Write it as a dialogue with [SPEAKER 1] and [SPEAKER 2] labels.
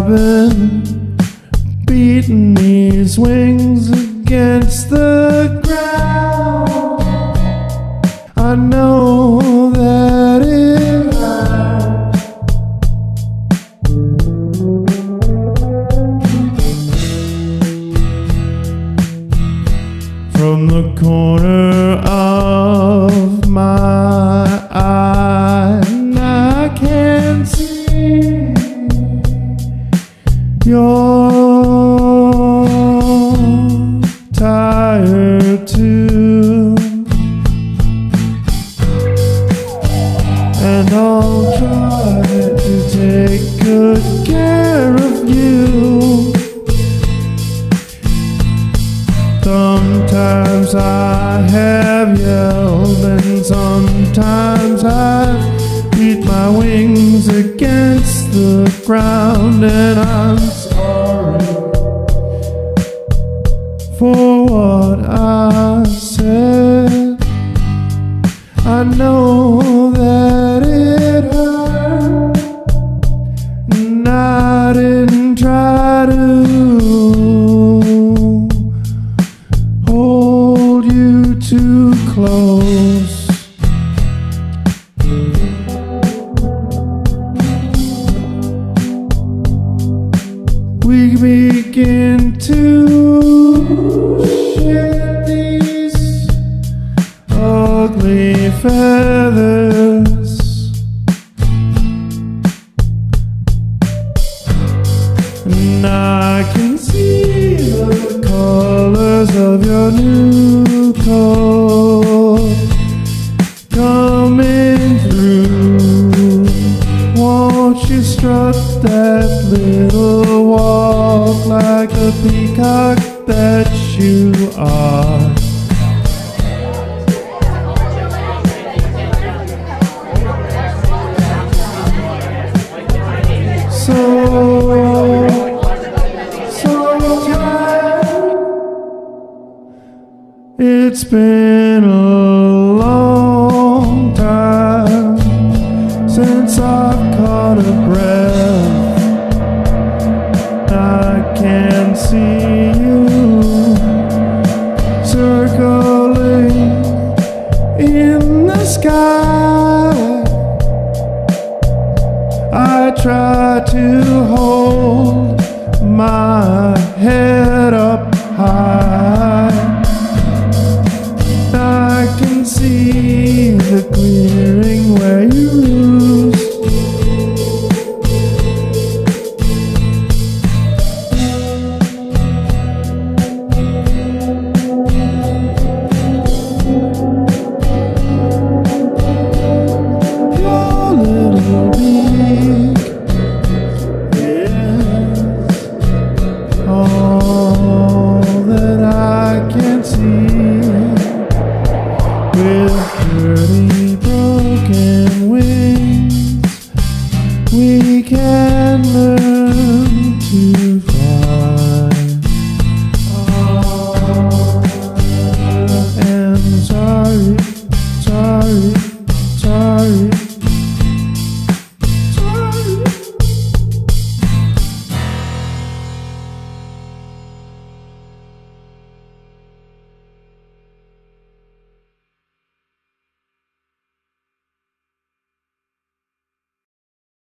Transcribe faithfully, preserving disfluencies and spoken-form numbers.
[SPEAKER 1] been beating these wings against the ground. I know that it hurts. From the corner of my eye, and I can see you're tired too, and I'll try to take good care of you. Sometimes I have yelled, and sometimes I've beat my wings against the ground, and I'm sorry for what I said. I know that it hurt, and I didn't try to hold you too close. We begin to shed these ugly feathers, and I can see the colors of your new coat coming through. Won't you strut that little walk like a peacock that you are? So, so tired. It's been a long time since I've caught a breath. I can see you circling in the sky. I try to hold my